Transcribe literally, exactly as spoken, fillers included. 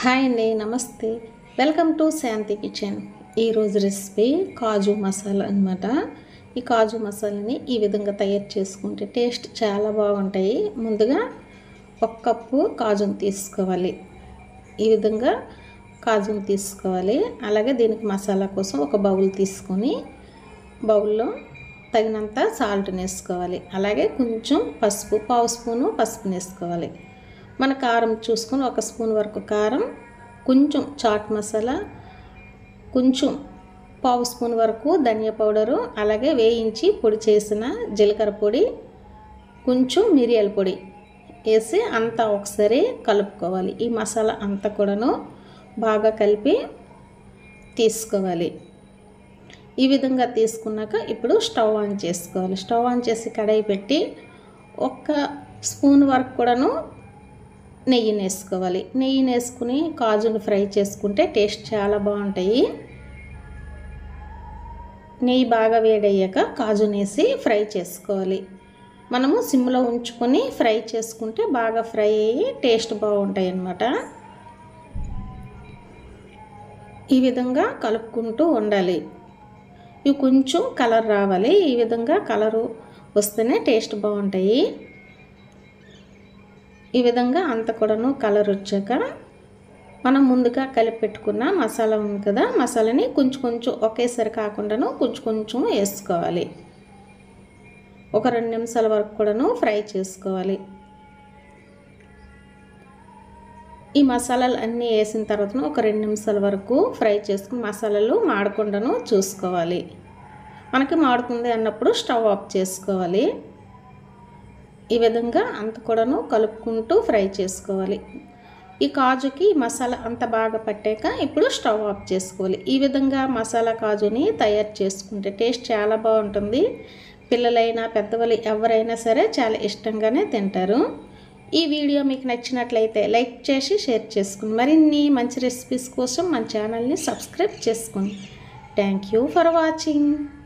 Hi అండి, నమస్తే. Welcome to Shanti kitchen. ఈరోజు రెసిపీ కాజు మసాలా అన్నమాట. ఈ కాజు మసాలాని ఈ విధంగా తయారు చేసుకుంటే టేస్ట్ చాలా బాగుంటాయి. ముందుగా ఒక కప్పు కాజును తీసుకోవాలి. ఈ విధంగా కాజును తీసుకోవాలి. అలాగే దీనికి మసాలా కోసం ఒక బౌల్ తీసుకొని బౌల్లో తగినంత సాల్ట్ని వేసుకోవాలి. అలాగే కొంచెం పసుపు, పావు స్పూను పసుపుని వేసుకోవాలి. మన కారం చూసుకొని ఒక స్పూన్ వరకు కారం, కొంచెం చాట్ మసాలా, కొంచెం పావు స్పూన్ వరకు ధనియా పౌడరు, అలాగే వేయించి పొడి చేసిన జీలకర్ర పొడి, కొంచెం మిరియాల పొడి వేసి అంతా ఒకసారి కలుపుకోవాలి. ఈ మసాలా అంతా కూడాను బాగా కలిపి తీసుకోవాలి. ఈ విధంగా తీసుకున్నాక ఇప్పుడు స్టవ్ ఆన్ చేసుకోవాలి. స్టవ్ ఆన్ చేసి కడాయి పెట్టి ఒక్క స్పూన్ వరకు కూడాను నెయ్యిని వేసుకోవాలి. నెయ్యిని వేసుకుని కాజును ఫ్రై చేసుకుంటే టేస్ట్ చాలా బాగుంటాయి. నెయ్యి బాగా వేడయ్యాక కాజుని వేసి ఫ్రై చేసుకోవాలి. మనము సిమ్లో ఉంచుకొని ఫ్రై చేసుకుంటే బాగా ఫ్రై అయ్యి టేస్ట్ బాగుంటాయి అన్నమాట. ఈ విధంగా కలుపుకుంటూ ఉండాలి. ఇవి కొంచెం కలర్ రావాలి. ఈ విధంగా కలరు వస్తేనే టేస్ట్ బాగుంటాయి. ఈ విధంగా అంత కూడాను కలర్ వచ్చాక మనం ముందుగా కలిపి పెట్టుకున్న మసాలా ఉంది కదా, మసాలాని కొంచెం కొంచెం ఒకేసారి కాకుండాను కొంచెం కొంచెం వేసుకోవాలి. ఒక రెండు నిమిషాల వరకు కూడాను ఫ్రై చేసుకోవాలి. ఈ మసాలాలు అన్నీ వేసిన తర్వాత ఒక రెండు నిమిషాల వరకు ఫ్రై చేసుకుని మసాలాలు మాడకుండాను చూసుకోవాలి. మనకి మాడుతుంది అన్నప్పుడు స్టవ్ ఆఫ్ చేసుకోవాలి. ఈ విధంగా అంత కూడాను కలుపుకుంటూ ఫ్రై చేసుకోవాలి. ఈ కాజుకి మసాలా అంత బాగా పట్టాక ఇప్పుడు స్టవ్ ఆఫ్ చేసుకోవాలి. ఈ విధంగా మసాలా కాజుని తయారు చేసుకుంటే టేస్ట్ చాలా బాగుంటుంది. పిల్లలైనా పెద్దవాళ్ళు ఎవరైనా సరే చాలా ఇష్టంగానే తింటారు. ఈ వీడియో మీకు నచ్చినట్లయితే లైక్ చేసి షేర్ చేసుకుని మరిన్ని మంచి రెసిపీస్ కోసం మన ఛానల్ని సబ్స్క్రైబ్ చేసుకోండి. Thank you for watching.